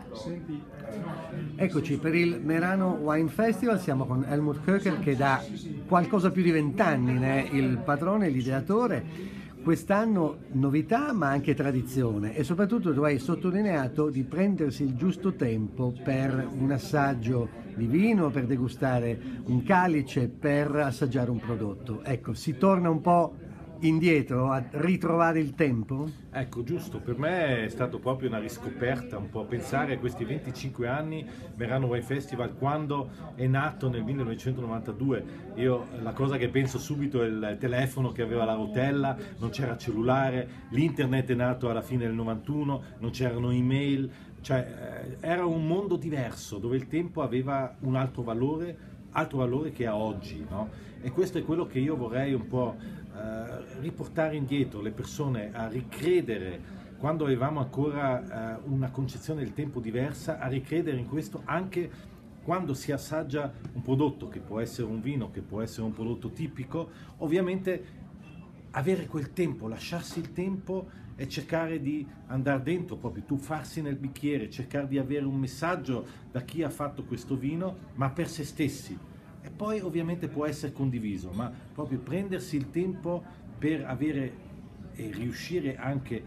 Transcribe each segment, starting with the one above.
Eccoci per il Merano Wine Festival, siamo con Helmut Köchl che da qualcosa più di 20 anni ne è il padrone, l'ideatore. Quest'anno novità ma anche tradizione e soprattutto tu hai sottolineato di prendersi il giusto tempo per un assaggio di vino, per degustare un calice, per assaggiare un prodotto. Ecco, si torna un po' indietro a ritrovare il tempo? Ecco, giusto, per me è stato proprio una riscoperta, un po' pensare a questi 25 anni Merano Wine Festival quando è nato nel 1992. Io la cosa che penso subito è il telefono che aveva la rotella, non c'era cellulare, l'internet è nato alla fine del 91, non c'erano email, cioè era un mondo diverso dove il tempo aveva un altro valore che ha oggi, no? E questo è quello che io vorrei un po' riportare indietro le persone a ricredere, quando avevamo ancora una concezione del tempo diversa, a ricredere in questo anche quando si assaggia un prodotto, che può essere un vino, che può essere un prodotto tipico. Ovviamente avere quel tempo, lasciarsi il tempo e cercare di andare dentro, proprio tuffarsi nel bicchiere, cercare di avere un messaggio da chi ha fatto questo vino, ma per se stessi. E poi ovviamente può essere condiviso, ma proprio prendersi il tempo per avere e riuscire anche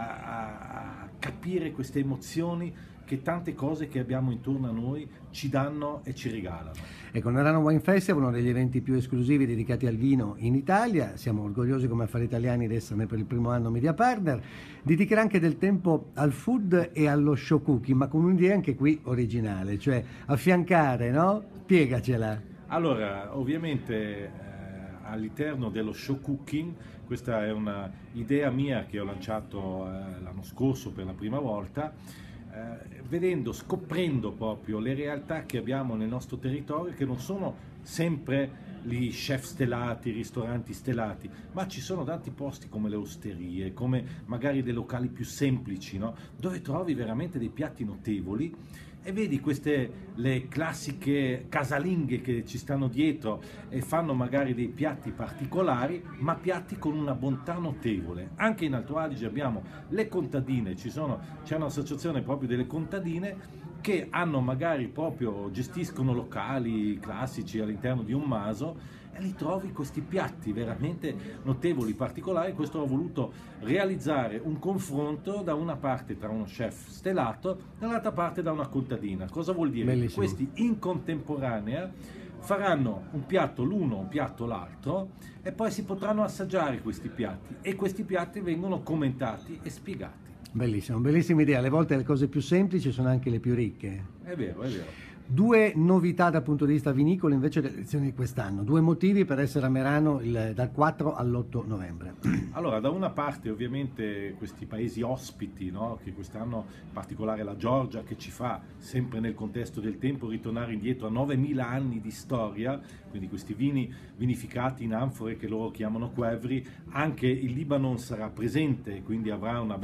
a capire queste emozioni che tante cose che abbiamo intorno a noi ci danno e ci regalano. Ecco, il Merano Wine Festival è uno degli eventi più esclusivi dedicati al vino in Italia, siamo orgogliosi come affari italiani di esserne per il primo anno media partner, dedicherà anche del tempo al food e allo show cooking, ma con un'idea anche qui originale, cioè affiancare, no? Spiegacela. Allora, ovviamente all'interno dello show cooking, questa è una idea mia che ho lanciato l'anno scorso per la prima volta, scoprendo proprio le realtà che abbiamo nel nostro territorio, che non sono sempre gli chef stellati, i ristoranti stellati, ma ci sono tanti posti come le osterie, come magari dei locali più semplici, no? Dove trovi veramente dei piatti notevoli e vedi le classiche casalinghe che ci stanno dietro e fanno magari dei piatti particolari, ma piatti con una bontà notevole. Anche in Alto Adige abbiamo le contadine, c'è un'associazione proprio delle contadine che gestiscono locali classici all'interno di un maso e li trovi questi piatti veramente notevoli, particolari. Questo ho voluto realizzare un confronto da una parte tra uno chef stellato, dall'altra parte da una contadina. Cosa vuol dire? Bellissimo. Questi in contemporanea faranno un piatto l'uno, un piatto l'altro e poi si potranno assaggiare questi piatti e questi piatti vengono commentati e spiegati. Bellissimo, bellissima idea, alle volte le cose più semplici sono anche le più ricche. È vero, è vero. Due novità dal punto di vista vinicolo invece delle elezioni di quest'anno, due motivi per essere a Merano dal 4 all'8 novembre. Allora, da una parte ovviamente questi paesi ospiti, no? Che quest'anno in particolare la Georgia, che ci fa sempre nel contesto del tempo ritornare indietro a 9000 anni di storia, quindi questi vini vinificati in anfore che loro chiamano Qvevri. Anche il Libano sarà presente, quindi avrà una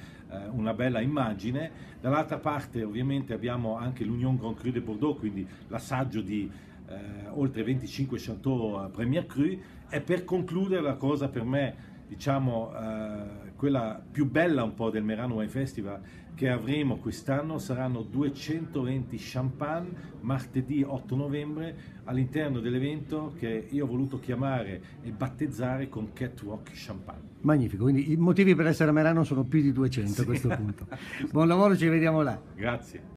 bella immagine. Dall'altra parte ovviamente abbiamo anche l'Union Grand Cru de Bordeaux, quindi l'assaggio di oltre 25 Chateau Premier Cru. E per concludere, la cosa per me, diciamo, quella più bella un po' del Merano Wine Festival che avremo quest'anno saranno 220 champagne martedì 8 novembre all'interno dell'evento che io ho voluto chiamare e battezzare con Catwalk Champagne. Magnifico, quindi i motivi per essere a Merano sono più di 200 a questo punto. Buon lavoro, ci vediamo là. Grazie.